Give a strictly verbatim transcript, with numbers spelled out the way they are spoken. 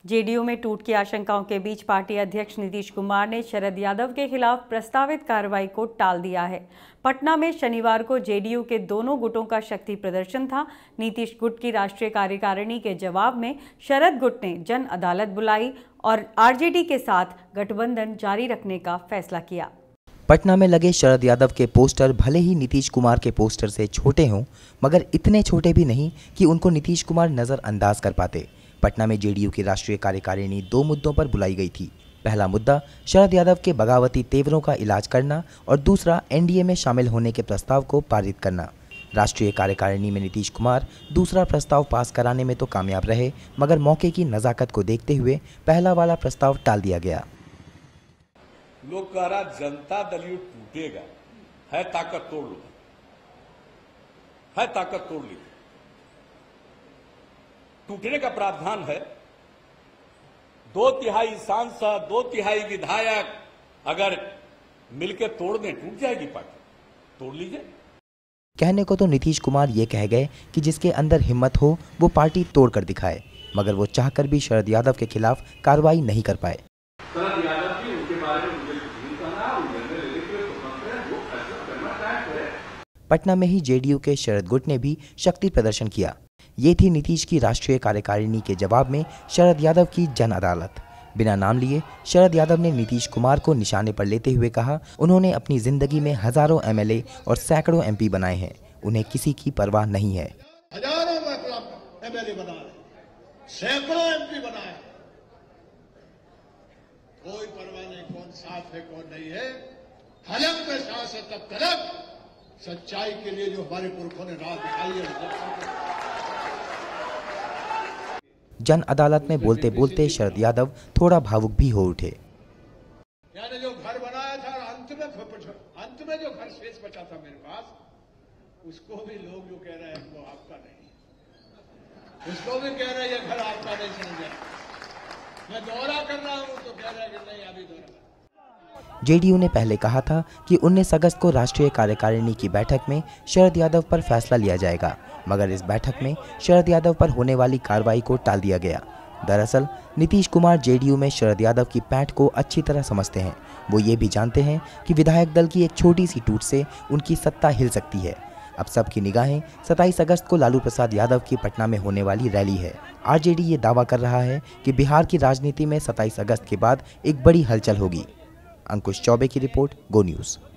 JDU में टूट की आशंकाओं के बीच पार्टी अध्यक्ष नीतीश कुमार ने शरद यादव के खिलाफ प्रस्तावित कार्रवाई को टाल दिया है। पटना में शनिवार को जेडीयू के दोनों गुटों का शक्ति प्रदर्शन था। नीतीश गुट की राष्ट्रीय कार्यकारिणी के जवाब में शरद गुट ने जन अदालत बुलाई और आरजेडी के साथ गठबंधन जारी रखने का फैसला किया। पटना में लगे शरद यादव के पोस्टर भले ही नीतीश कुमार के पोस्टर से छोटे हों, मगर इतने छोटे भी नहीं कि उनको नीतीश कुमार नजरअंदाज कर पाते। पटना में जेडीयू की राष्ट्रीय कार्यकारिणी दो मुद्दों पर बुलाई गई थी। पहला मुद्दा शरद यादव के बगावती तेवरों का इलाज करना और दूसरा एनडीए में शामिल होने के प्रस्ताव को पारित करना। राष्ट्रीय कार्यकारिणी में नीतीश कुमार दूसरा प्रस्ताव पास कराने में तो कामयाब रहे, मगर मौके की नज़ाकत को देखते हुए पहला वाला प्रस्ताव टाल दिया गया। लोग कह रहा जनता दल यू टूटेगा, है ताकत तोड़ लो, है ताकत तोड़ ली। टूटने का प्रावधान है। दो तिहाई सांसद, दो तिहाई विधायक अगर मिलकर तोड़ दें, टूट जाएगी पार्टी, तोड़ लीजिए। कहने को तो नीतीश कुमार ये कह गए कि जिसके अंदर हिम्मत हो वो पार्टी तोड़कर दिखाए, मगर वो चाहकर भी शरद यादव के खिलाफ कार्रवाई नहीं कर पाए। शरद यादव की उनके बारे में मुझे कुछ नहीं कहना, उन्होंने लेने के लिए स्वतंत्र है, वो फैसला करना चाहे करे। पटना में ही जेडीयू के शरद गुट ने भी शक्ति प्रदर्शन किया। ये थी नीतीश की राष्ट्रीय कार्यकारिणी के जवाब में शरद यादव की जन अदालत। बिना नाम लिए शरद यादव ने नीतीश कुमार को निशाने पर लेते हुए कहा, उन्होंने अपनी जिंदगी में हजारों एमएलए और सैकड़ों एमपी बनाए हैं, उन्हें किसी की परवाह नहीं है। हजारों एमएलए बनाए, सैकड़ों एमपी बनाए, कोई परवाह नहीं कौन साफ है कौन नहीं है। हलक में सांस है तब तलक, सच्चाई के लिए जो हमारे पुरखों ने राह दिखाई है। जन अदालत में बोलते बोलते शरद यादव थोड़ा भावुक भी हो उठे। यानी जो घर बनाया था अंत में अंत में जो घर शेष बचा था मेरे पास, उसको भी लोग जो कह रहे हैं वो आपका नहीं, उसको भी कह रहे हैं ये घर आपका नहीं समझा। मैं दौरा कर रहा हूं तो कह रहे हैं कि नहीं अभी दौरा। जेडीयू ने पहले कहा था कि उन्नीस अगस्त को राष्ट्रीय कार्यकारिणी की बैठक में शरद यादव पर फैसला लिया जाएगा, मगर इस बैठक में शरद यादव पर होने वाली कार्रवाई को टाल दिया गया। दरअसल नीतीश कुमार जेडीयू में शरद यादव की पैठ को अच्छी तरह समझते हैं। वो ये भी जानते हैं कि विधायक दल की एक छोटी सी टूट से उनकी सत्ता हिल सकती है। अब सबकी निगाहें सत्ताईस अगस्त को लालू प्रसाद यादव की पटना में होने वाली रैली है। आरजेडी ये दावा कर रहा है कि बिहार की राजनीति में सत्ताईस अगस्त के बाद एक बड़ी हलचल होगी। अंकुश चौबे की रिपोर्ट, गो न्यूज़।